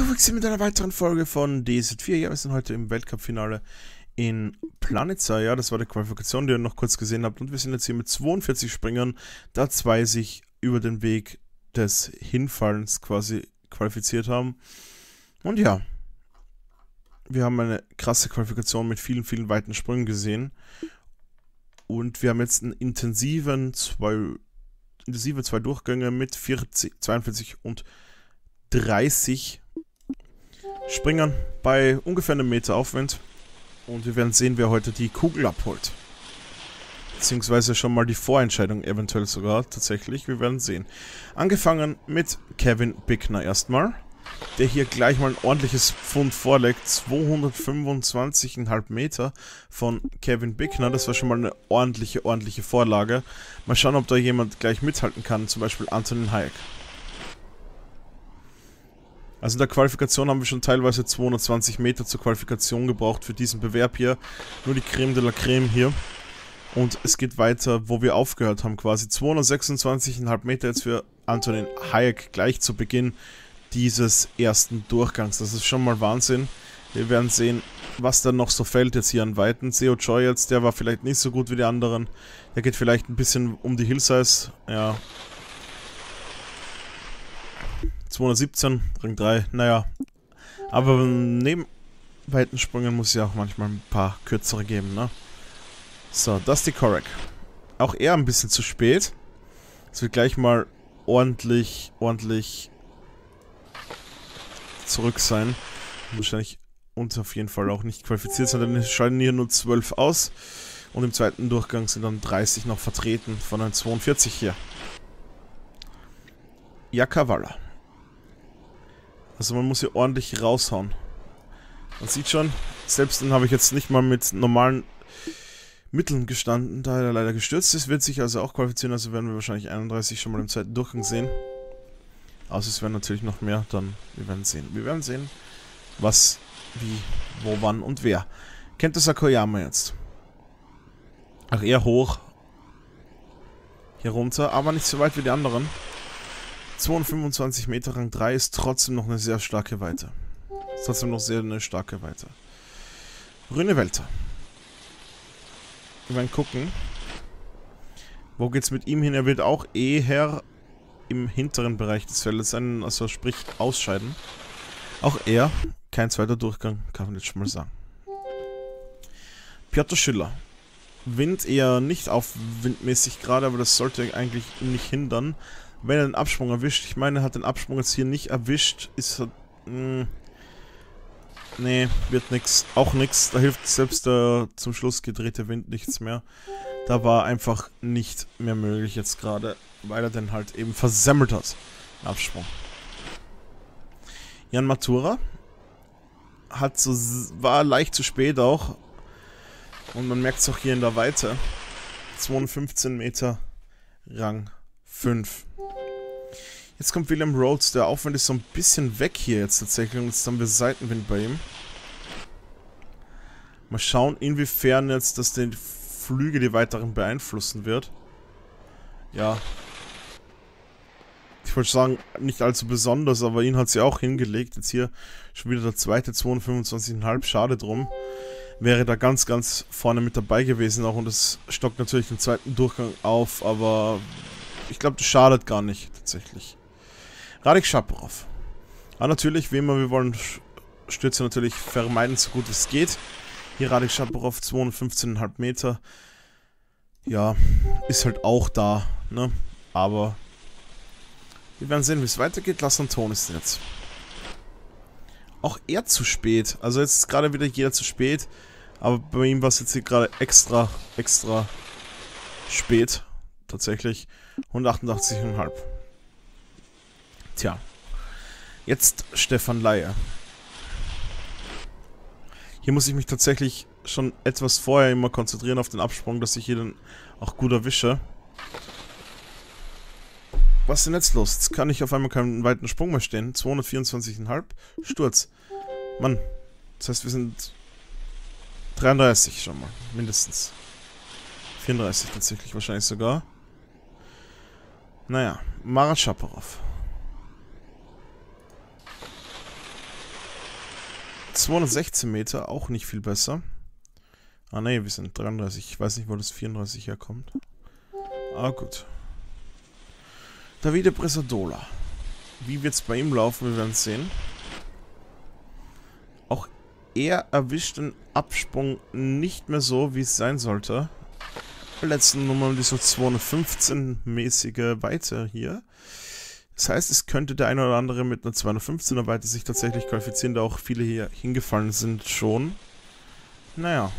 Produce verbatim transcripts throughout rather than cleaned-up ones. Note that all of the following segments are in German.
Willkommen mit einer weiteren Folge von D Z vier. Ja, wir sind heute im Weltcup-Finale in Planica. Ja, das war die Qualifikation, die ihr noch kurz gesehen habt. Und wir sind jetzt hier mit zweiundvierzig Springern, da zwei sich über den Weg des Hinfallens quasi qualifiziert haben. Und ja, wir haben eine krasse Qualifikation mit vielen, vielen weiten Sprüngen gesehen. Und wir haben jetzt einen intensiven zwei, intensive zwei Durchgänge mit vierzig, zweiundvierzig und dreißig Springern bei ungefähr einem Meter Aufwind. Und wir werden sehen, wer heute die Kugel abholt. Beziehungsweise schon mal die Vorentscheidung eventuell sogar tatsächlich. Wir werden sehen. Angefangen mit Kevin Bickner erstmal. Der hier gleich mal ein ordentliches Pfund vorlegt. zweihundertfünfundzwanzig Komma fünf Meter von Kevin Bickner. Das war schon mal eine ordentliche, ordentliche Vorlage. Mal schauen, ob da jemand gleich mithalten kann. Zum Beispiel Antonin Hayek. Also in der Qualifikation haben wir schon teilweise zweihundertzwanzig Meter zur Qualifikation gebraucht für diesen Bewerb hier. Nur die Creme de la Creme hier. Und es geht weiter, wo wir aufgehört haben quasi. zweihundertsechsundzwanzig Komma fünf Meter jetzt für Antonin Hayek gleich zu Beginn dieses ersten Durchgangs. Das ist schon mal Wahnsinn. Wir werden sehen, was dann noch so fällt jetzt hier an Weiten. Seo Choi jetzt, der war vielleicht nicht so gut wie die anderen. Der geht vielleicht ein bisschen um die Hillsize. Ja. zweihundertsiebzehn, Ring drei, naja. Aber neben weiten Sprüngen muss es ja auch manchmal ein paar kürzere geben, ne? So, Dusty Korek. Auch er ein bisschen zu spät. Es wird gleich mal ordentlich, ordentlich zurück sein. Wahrscheinlich uns auf jeden Fall auch nicht qualifiziert sein, denn es scheiden hier nur zwölf aus. Und im zweiten Durchgang sind dann dreißig noch vertreten von den zweiundvierzig hier. Jakawala. Also man muss hier ordentlich raushauen. Man sieht schon, selbst den habe ich jetzt nicht mal mit normalen Mitteln gestanden, da er leider gestürzt ist, wird sich also auch qualifizieren, also werden wir wahrscheinlich einunddreißig schon mal im zweiten Durchgang sehen. Außer es werden natürlich noch mehr, dann wir werden sehen. Wir werden sehen, was, wie, wo, wann und wer. Kento Sakoyama jetzt. Ach, eher hoch. Hier runter, aber nicht so weit wie die anderen. zweihundertfünfundzwanzig Meter Rang drei ist trotzdem noch eine sehr starke Weite. Ist trotzdem noch sehr eine starke Weite. Rune Welter. Wir werden gucken. Wo geht's mit ihm hin? Er wird auch eher im hinteren Bereich des Feldes sein, also sprich ausscheiden. Auch er, kein zweiter Durchgang, kann man jetzt schon mal sagen. Piotr Schiller. Wind eher nicht aufwindmäßig gerade, aber das sollte eigentlich nicht hindern. Wenn er den Absprung erwischt, ich meine, er hat den Absprung jetzt hier nicht erwischt, ist er, mh, nee, wird nix, auch nix, da hilft selbst der zum Schluss gedrehte Wind nichts mehr. Da war einfach nicht mehr möglich jetzt gerade, weil er den halt eben versemmelt hat, den Absprung. Jan Matura hat so, war leicht zu spät auch und man merkt es auch hier in der Weite, zweihundertfünfzehn Meter Rang fünf. Jetzt kommt William Rhodes, der Aufwand ist so ein bisschen weg hier jetzt tatsächlich und jetzt haben wir Seitenwind bei ihm. Mal schauen, inwiefern jetzt das den Flüge die weiteren beeinflussen wird. Ja. Ich wollte sagen, nicht allzu besonders, aber ihn hat sie auch hingelegt. Jetzt hier schon wieder der zweite, zweihundertfünfundzwanzig Komma fünf, schade drum. Wäre da ganz, ganz vorne mit dabei gewesen auch und das stockt natürlich den zweiten Durchgang auf, aber ich glaube, das schadet gar nicht tatsächlich. Radek Shaporov. Aber natürlich, wie immer, wir wollen Stürze natürlich vermeiden, so gut es geht. Hier Radek Shaporov, zweihundertfünfzehn Komma fünf Meter. Ja, ist halt auch da, ne? Aber wir werden sehen, wie es weitergeht. Lass Antonis jetzt. Auch er zu spät. Also jetzt ist gerade wieder jeder zu spät. Aber bei ihm war es jetzt hier gerade extra, extra spät. Tatsächlich. hundertachtundachtzig Komma fünf. Tja. Jetzt Stefan Laie. Hier muss ich mich tatsächlich schon etwas vorher immer konzentrieren auf den Absprung, dass ich hier dann auch gut erwische. Was ist denn jetzt los? Jetzt kann ich auf einmal keinen weiten Sprung mehr stehen. zweihundertvierundzwanzig Komma fünf. Sturz. Mann. Das heißt, wir sind dreiunddreißig schon mal. Mindestens. vierunddreißig tatsächlich wahrscheinlich sogar. Naja. Marat Shaporov. zweihundertsechzehn Meter, auch nicht viel besser. Ah ne, wir sind dreiunddreißig. Ich weiß nicht, wo das vierunddreißig herkommt. Ah, gut. Davide Bresadola. Wie wird es bei ihm laufen? Wir werden es sehen. Auch er erwischt den Absprung nicht mehr so, wie es sein sollte. Bei der letzten Nummer die so zweihundertfünfzehn-mäßige Weite hier. Das heißt, es könnte der eine oder andere mit einer zweihundertfünfzehner Weite sich tatsächlich qualifizieren, da auch viele hier hingefallen sind schon. Naja.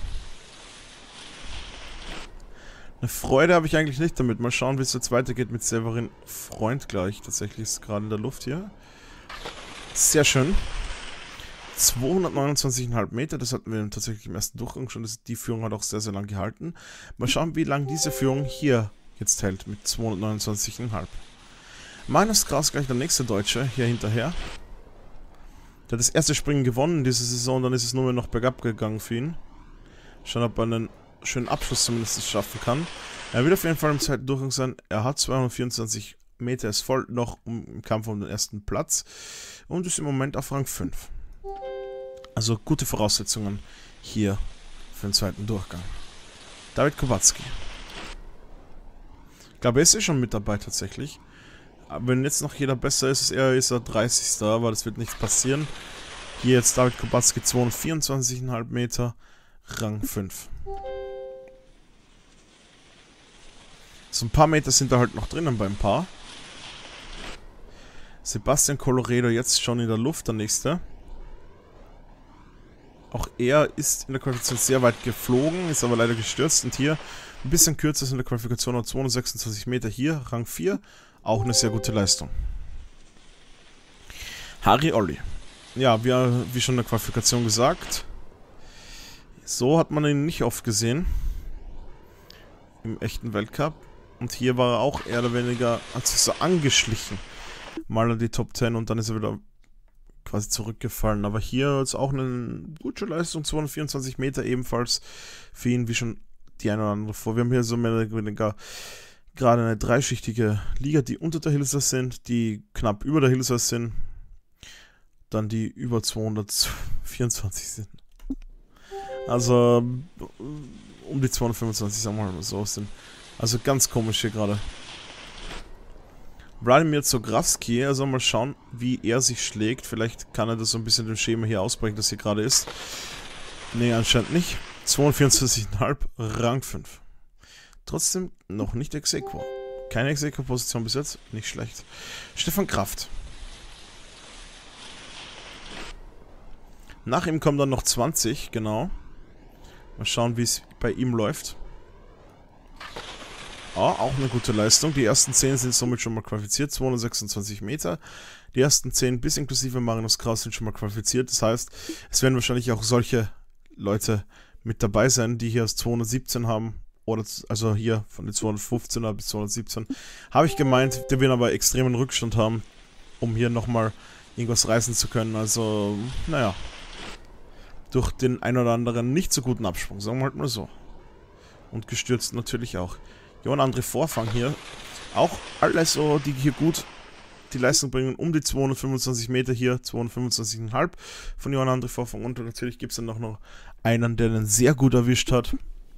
Eine Freude habe ich eigentlich nicht damit. Mal schauen, wie es jetzt weitergeht mit Severin Freund gleich. Tatsächlich ist gerade in der Luft hier. Sehr schön. zweihundertneunundzwanzig Komma fünf Meter, das hatten wir tatsächlich im ersten Durchgang schon. Das, die Führung hat auch sehr, sehr lang gehalten. Mal schauen, wie lange diese Führung hier jetzt hält mit zweihundertneunundzwanzig Komma fünf. Magnus Kraus gleich der nächste Deutsche hier hinterher. Der hat das erste Springen gewonnen in dieser Saison, dann ist es nur mehr noch bergab gegangen für ihn. Schauen, ob er einen schönen Abschluss zumindest schaffen kann. Er wird auf jeden Fall im zweiten Durchgang sein. Er hat zweihundertvierundzwanzig Meter, ist voll noch im Kampf um den ersten Platz und ist im Moment auf Rang fünf. Also gute Voraussetzungen hier für den zweiten Durchgang. David Kubacki. Ich glaube, er ist eh schon mit dabei tatsächlich. Aber wenn jetzt noch jeder besser ist, er ist er dreißigster aber das wird nichts passieren. Hier jetzt David Kubacki, zweihundertvierundzwanzig Komma fünf Meter, Rang fünf. So ein paar Meter sind da halt noch drinnen beim Paar. Sebastian Colloredo jetzt schon in der Luft, der nächste. Auch er ist in der Qualifikation sehr weit geflogen, ist aber leider gestürzt. Und hier ein bisschen kürzer ist in der Qualifikation, noch zweihundertsechsundzwanzig Meter hier, Rang vier. Auch eine sehr gute Leistung. Harry Olli. Ja, wie, wie schon in der Qualifikation gesagt. So hat man ihn nicht oft gesehen. Im echten Weltcup. Und hier war er auch eher oder weniger, hat sich so angeschlichen. Mal in die Top zehn und dann ist er wieder quasi zurückgefallen. Aber hier ist auch eine gute Leistung, zweihundertvierundzwanzig Meter ebenfalls für ihn, wie schon die eine oder andere vor. Wir haben hier so mehr oder weniger gerade eine dreischichtige Liga, die unter der Hilsa sind, die knapp über der Hilsa sind, dann die über zweihundertvierundzwanzig sind. Also um die zweihundertfünfundzwanzig, sagen wir mal so, sind. Also ganz komisch hier gerade. Wladimir Zograwski, also mal schauen, wie er sich schlägt. Vielleicht kann er das so ein bisschen dem Schema hier ausbrechen, das hier gerade ist. Ne, anscheinend nicht. zweihundertvierundzwanzig Komma fünf, Rang fünf. Trotzdem noch nicht Ex-Aequo. Keine Ex-Aequo-Position bis jetzt, nicht schlecht. Stefan Kraft. Nach ihm kommen dann noch zwanzig, genau. Mal schauen, wie es bei ihm läuft. Ah, auch eine gute Leistung. Die ersten zehn sind somit schon mal qualifiziert. zweihundertsechsundzwanzig Meter. Die ersten zehn bis inklusive Magnus Kraus sind schon mal qualifiziert. Das heißt, es werden wahrscheinlich auch solche Leute mit dabei sein, die hier aus zweihundertsiebzehn haben. Oder also hier von den zweihundertfünfzehner bis zweihundertsiebzehn. Habe ich gemeint, die werden aber extremen Rückstand haben, um hier nochmal irgendwas reißen zu können. Also, naja. Durch den ein oder anderen nicht so guten Absprung, sagen wir halt mal so. Und gestürzt natürlich auch. Johann André Vorfang hier. Auch alle so, die hier gut die Leistung bringen, um die zweihundertfünfundzwanzig Meter hier, zweihundertfünfundzwanzig Komma fünf von Johann André Vorfang. Und natürlich gibt es dann noch, noch einen, der den sehr gut erwischt hat.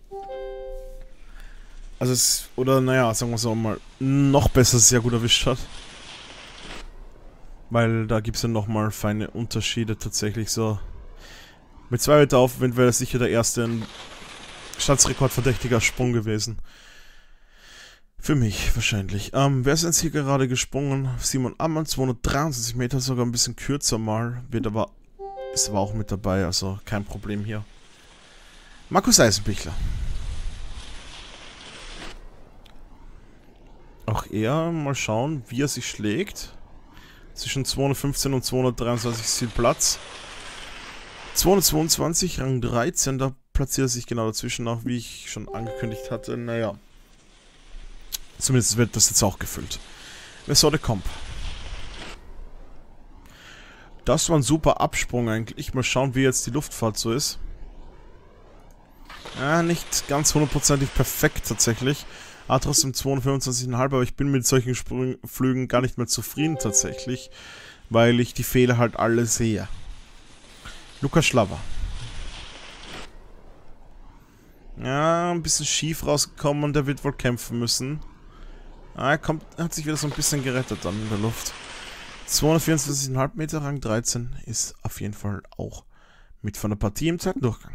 Also es, oder naja, sagen wir so mal, noch besser sehr gut erwischt hat. Weil da gibt es ja nochmal feine Unterschiede tatsächlich so. Mit zwei Meter Aufwind wäre das sicher der erste Staatsrekordverdächtiger Sprung gewesen. Für mich wahrscheinlich. Ähm, wer ist jetzt hier gerade gesprungen? Simon Ammann, zweihundertdreiundzwanzig Meter, sogar ein bisschen kürzer mal. Wird aber, ist aber auch mit dabei, also kein Problem hier. Markus Eisenbichler. Auch er, mal schauen, wie er sich schlägt. Zwischen zweihundertfünfzehn und zweihundertdreiundzwanzig ist viel Platz. zweihundertzweiundzwanzig, Rang dreizehn, da platziert er sich genau dazwischen, auch wie ich schon angekündigt hatte. Naja. Zumindest wird das jetzt auch gefüllt. Messor de Comp. Das war ein super Absprung eigentlich. Mal schauen, wie jetzt die Luftfahrt so ist. Ja, nicht ganz hundertprozentig perfekt tatsächlich. Ah, trotzdem zweihundertfünfundzwanzig Komma fünf, aber ich bin mit solchen Sprung Flügen gar nicht mehr zufrieden tatsächlich, weil ich die Fehler halt alle sehe. Lukas Schlabber. Ja, ein bisschen schief rausgekommen und der wird wohl kämpfen müssen. Ah, er kommt, er hat sich wieder so ein bisschen gerettet dann in der Luft. zweihundertvierundzwanzig Komma fünf Meter, Rang dreizehn, ist auf jeden Fall auch mit von der Partie im zweiten Durchgang.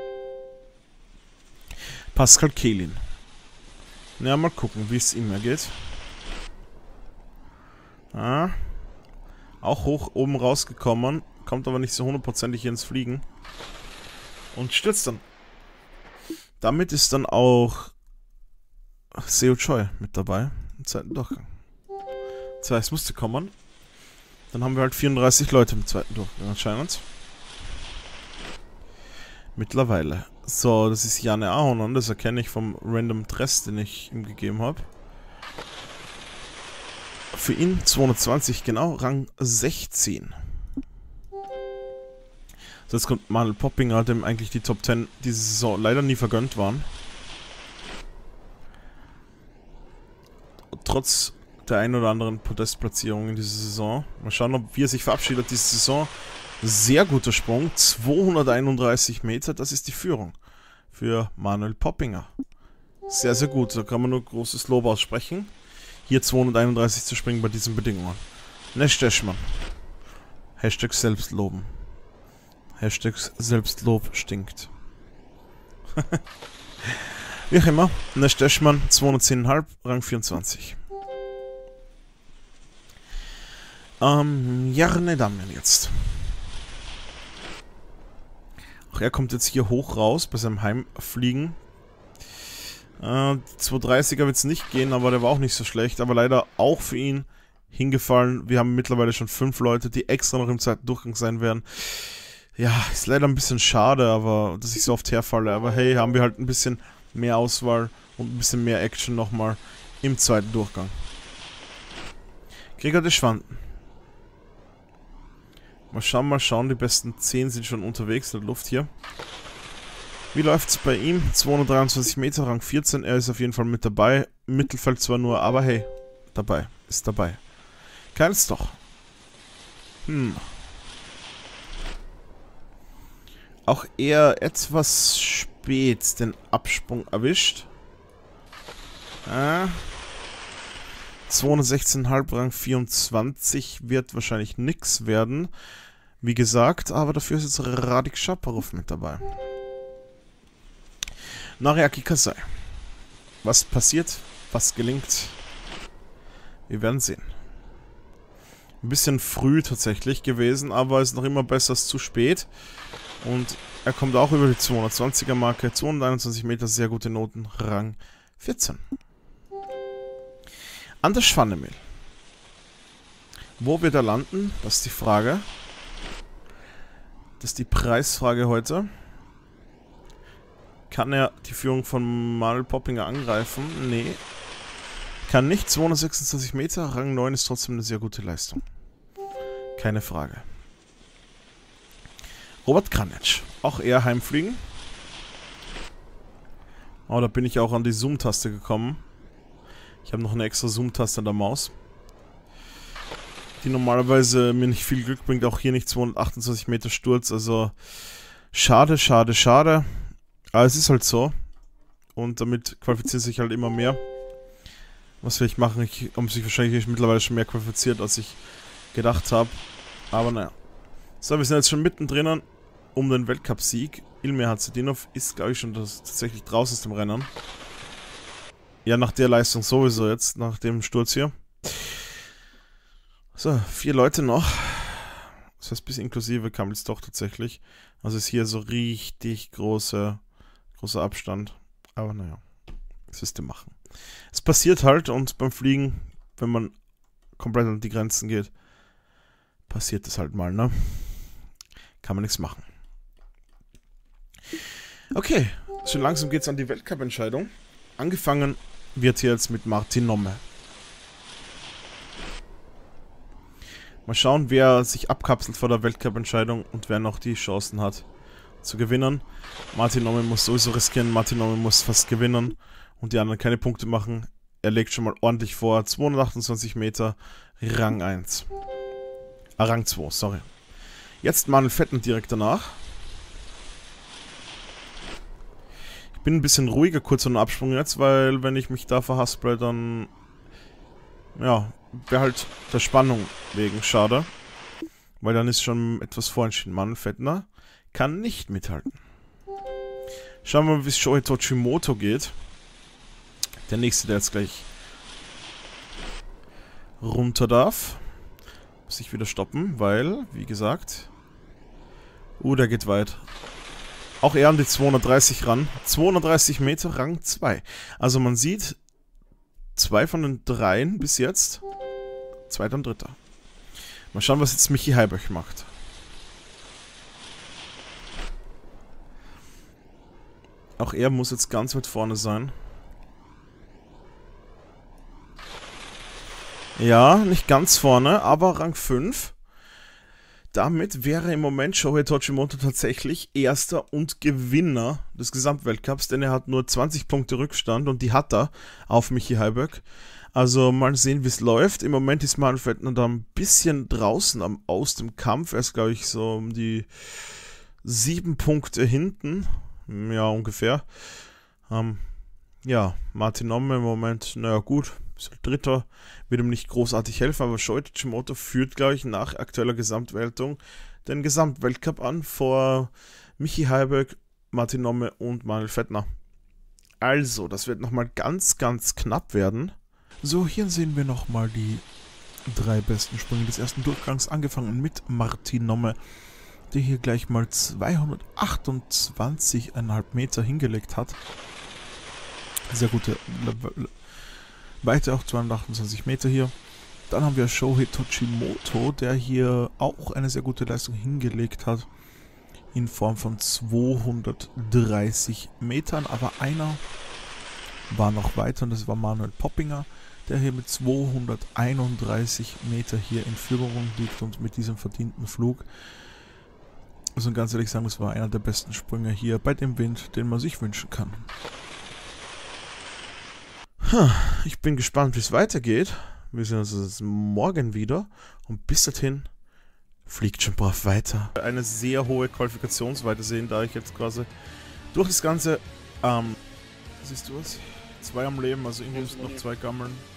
Pascal Kehlin. Ja, mal gucken, wie es ihm ergeht. Ah, auch hoch oben rausgekommen, kommt aber nicht so hundertprozentig ins Fliegen. Und stürzt dann. Damit ist dann auch Seo Choi mit dabei im zweiten Durchgang. Das heißt, es musste kommen. Dann haben wir halt vierunddreißig Leute im zweiten Durchgang anscheinend. Mittlerweile. So, das ist Janne Ahonen, das erkenne ich vom Random Dress, den ich ihm gegeben habe. Für ihn zweihundertzwanzig, genau, Rang sechzehn. So, jetzt kommt Manuel Poppinger, dem eigentlich die Top zehn diese Saison leider nie vergönnt waren. Trotz der ein oder anderen Podestplatzierung in dieser Saison. Mal schauen, ob wie er sich verabschiedet diese Saison. Sehr guter Sprung, zweihunderteinunddreißig Meter, das ist die Führung für Manuel Poppinger. Sehr, sehr gut, da kann man nur großes Lob aussprechen. Hier zweihunderteinunddreißig zu springen bei diesen Bedingungen. Nesh Deschmann. Hashtag Selbstloben. Hashtag Selbstlob stinkt. Wie auch immer, Nesh Deschmann, zweihundertzehn Komma fünf, Rang vierundzwanzig. Ähm, Jarne Damian jetzt. Auch er kommt jetzt hier hoch raus bei seinem Heimfliegen. Äh, zweihundertdreißiger wird es nicht gehen, aber der war auch nicht so schlecht. Aber leider auch für ihn hingefallen. Wir haben mittlerweile schon fünf Leute, die extra noch im zweiten Durchgang sein werden. Ja, ist leider ein bisschen schade, aber dass ich so oft herfalle. Aber hey, haben wir halt ein bisschen mehr Auswahl und ein bisschen mehr Action nochmal im zweiten Durchgang. Gregor Deschwanden. Mal schauen, mal schauen, die besten zehn sind schon unterwegs in der Luft hier. Wie läuft es bei ihm? zweihundertdreiundzwanzig Meter, Rang vierzehn, er ist auf jeden Fall mit dabei. Im Mittelfeld zwar nur, aber hey, dabei, ist dabei. Keins doch. Hm. Auch eher etwas spät den Absprung erwischt. Ah. zweihundertsechzehn Komma fünf, Rang vierundzwanzig wird wahrscheinlich nix werden. Wie gesagt, aber dafür ist jetzt Radik Shaparov mit dabei. Nariaki Kasai. Was passiert? Was gelingt? Wir werden sehen. Ein bisschen früh tatsächlich gewesen, aber es ist noch immer besser als zu spät. Und er kommt auch über die zweihundertzwanziger Marke. zweihunderteinundzwanzig Meter, sehr gute Noten. Rang vierzehn. Anders Schwannemel. Wo wird er landen? Das ist die Frage. Das ist die Preisfrage heute. Kann er die Führung von Manuel Poppinger angreifen? Nee. Kann nicht. zweihundertsechsundzwanzig Meter. Rang neun ist trotzdem eine sehr gute Leistung. Keine Frage. Robert Kranitsch. Auch er heimfliegen. Oh, da bin ich auch an die Zoom-Taste gekommen. Ich habe noch eine extra Zoom-Taste an der Maus. Die normalerweise mir nicht viel Glück bringt. Auch hier nicht zweihundertachtundzwanzig Meter Sturz. Also schade, schade, schade. Aber es ist halt so. Und damit qualifizieren sich halt immer mehr. Was will ich machen? Ich habe sich wahrscheinlich mittlerweile schon mehr qualifiziert, als ich gedacht habe. Aber naja. So, wir sind jetzt schon mittendrin um den Weltcup-Sieg. Ilmir Hatzidinov ist, glaube ich, schon das, tatsächlich draußen aus dem Rennen. Ja, nach der Leistung sowieso jetzt, nach dem Sturz hier. So, vier Leute noch. Das heißt, bis inklusive kam jetzt doch tatsächlich. Also ist hier so richtig große, großer Abstand. Aber naja, was ist denn machen? Es passiert halt und beim Fliegen, wenn man komplett an die Grenzen geht, passiert es halt mal, ne? Kann man nichts machen. Okay, schon langsam geht es an die Weltcup-Entscheidung. Angefangen wird hier jetzt mit Martin Nomme. Mal schauen, wer sich abkapselt vor der Weltcup-Entscheidung und wer noch die Chancen hat zu gewinnen. Martin Nomme muss sowieso riskieren, Martin Nomme muss fast gewinnen und die anderen keine Punkte machen. Er legt schon mal ordentlich vor. zweihundertachtundzwanzig Meter, Rang eins. Ah, Rang zwei, sorry. Jetzt Manuel Fettner direkt danach. Ich bin ein bisschen ruhiger kurz vor dem Absprung jetzt, weil wenn ich mich da verhaspel, dann ja, wäre halt der Spannung wegen schade. Weil dann ist schon etwas vorentschieden. Manuel Fettner kann nicht mithalten. Schauen wir mal, wie es Shohei Toshimoto geht. Der nächste, der jetzt gleich runter darf. Muss ich wieder stoppen, weil, wie gesagt... Uh, der geht weit. Auch er an die zweihundertdreißig ran. zweihundertdreißig Meter, Rang zwei. Also man sieht, zwei von den dreien bis jetzt. Zweiter und dritter. Mal schauen, was jetzt Michi Heiböch macht. Auch er muss jetzt ganz weit vorne sein. Ja, nicht ganz vorne, aber Rang fünf. Damit wäre im Moment Shohei Toshimoto tatsächlich Erster und Gewinner des Gesamtweltcups, denn er hat nur zwanzig Punkte Rückstand und die hat er auf Michi Heiböck. Also mal sehen, wie es läuft. Im Moment ist Manuel Fettner da ein bisschen draußen am, aus dem Kampf. Er ist, glaube ich, so um die sieben Punkte hinten. Ja, ungefähr. Ähm, ja, Martin Nomme im Moment, naja gut, ist halt Dritter, wird ihm nicht großartig helfen, aber Shohei Toshimoto führt, glaube ich, nach aktueller Gesamtwertung den Gesamtweltcup an vor Michi Heiböck, Martin Nomme und Manuel Fettner. Also, das wird nochmal ganz, ganz knapp werden. So, hier sehen wir nochmal die drei besten Sprünge des ersten Durchgangs, angefangen mit Martin Nomme, der hier gleich mal zweihundertachtundzwanzig Komma fünf Meter hingelegt hat. Sehr gute Weite, auch zweihundertachtundzwanzig Meter hier. Dann haben wir Shohei Toshimoto, der hier auch eine sehr gute Leistung hingelegt hat. In Form von zweihundertdreißig Metern. Aber einer war noch weiter und das war Manuel Poppinger, der hier mit zweihunderteinunddreißig Meter hier in Führung liegt und mit diesem verdienten Flug. Also ganz ehrlich sagen, das war einer der besten Sprünge hier bei dem Wind, den man sich wünschen kann. Ich bin gespannt, wie es weitergeht. Wir sehen uns also morgen wieder. Und bis dahin fliegt schon brav weiter. Eine sehr hohe Qualifikationsweite sehen, da ich jetzt quasi durch das Ganze, ähm, siehst du was? Zwei am Leben, also irgendwie müssen noch zwei gammeln.